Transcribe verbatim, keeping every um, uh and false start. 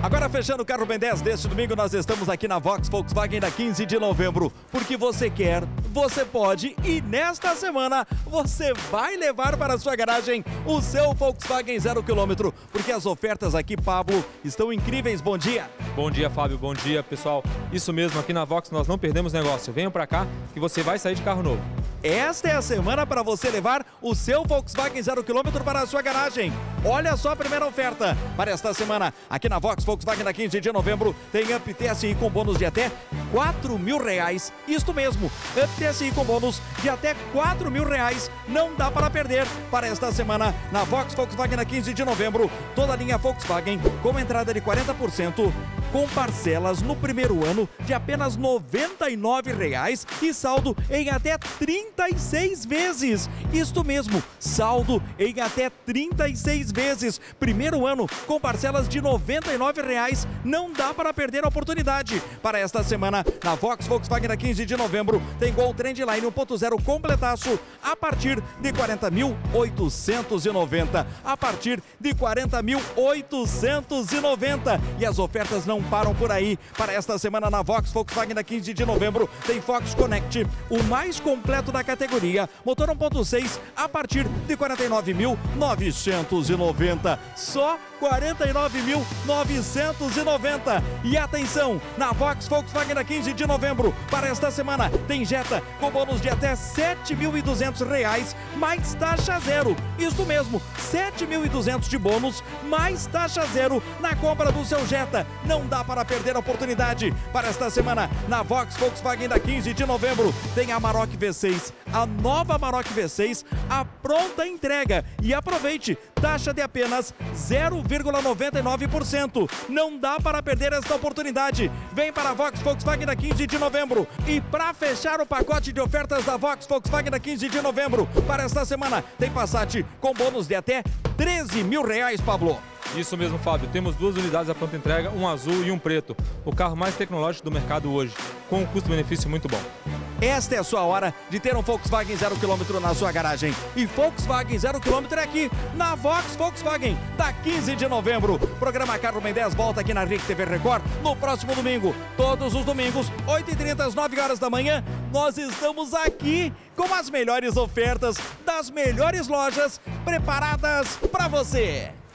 Agora fechando o Carro Ben dez deste domingo, nós estamos aqui na Vox Volkswagen da quinze de novembro, porque você quer, você pode e nesta semana você vai levar para a sua garagem o seu Volkswagen zero quilômetro, porque as ofertas aqui, Pablo, estão incríveis. Bom dia. Bom dia, Fábio. Bom dia, pessoal. Isso mesmo, aqui na Vox nós não perdemos negócio. Venham para cá que você vai sair de carro novo. Esta é a semana para você levar o seu Volkswagen zero quilômetro para a sua garagem. Olha só a primeira oferta para esta semana. Aqui na Vox Volkswagen da quinze de novembro tem Up T S I com bônus de até quatro mil reais. Isto mesmo, Up T S I com bônus de até quatro mil reais. Não dá para perder para esta semana na Vox Volkswagen da quinze de novembro. Toda a linha Volkswagen com entrada de quarenta por cento, com parcelas no primeiro ano de apenas noventa e nove reais e saldo em até trinta e seis vezes. Isto mesmo, saldo em até trinta e seis vezes. Primeiro ano com parcelas de noventa e nove reais. Não dá para perder a oportunidade. Para esta semana, na Vox Volkswagen da quinze de novembro, tem Gol Trendline um ponto zero completaço a partir de quarenta mil oitocentos e noventa. A partir de quarenta mil oitocentos e noventa. E as ofertas não param por aí. Para esta semana na Vox Volkswagen da quinze de novembro tem Fox Connect, o mais completo da categoria, motor um ponto seis a partir de quarenta e nove mil novecentos e noventa. Só quarenta e nove mil novecentos e noventa. E atenção, na Vox Volkswagen da quinze de novembro, para esta semana tem Jetta com bônus de até sete mil e duzentos reais mais taxa zero. Isso mesmo, sete mil e duzentos de bônus mais taxa zero na compra do seu Jetta. Não dá para perder a oportunidade. Para esta semana, na Vox Volkswagen da quinze de novembro, tem a Amarok V seis, a nova Amarok V seis, a pronta entrega. E aproveite, taxa de apenas zero vírgula noventa e nove por cento. Não dá para perder esta oportunidade. Vem para a Vox Volkswagen da quinze de novembro. E para fechar o pacote de ofertas da Vox Volkswagen da quinze de novembro, para esta semana, tem Passat com bônus de até treze mil reais, Pablo. Isso mesmo, Fábio. Temos duas unidades à pronta entrega, um azul e um preto. O carro mais tecnológico do mercado hoje, com um custo-benefício muito bom. Esta é a sua hora de ter um Volkswagen zero quilômetro na sua garagem. E Volkswagen zero quilômetro é aqui, na Vox Volkswagen, da quinze de novembro. Programa Carro Ben dez volta aqui na R I C T V Record no próximo domingo. Todos os domingos, oito e trinta às nove horas da manhã, nós estamos aqui com as melhores ofertas das melhores lojas preparadas para você.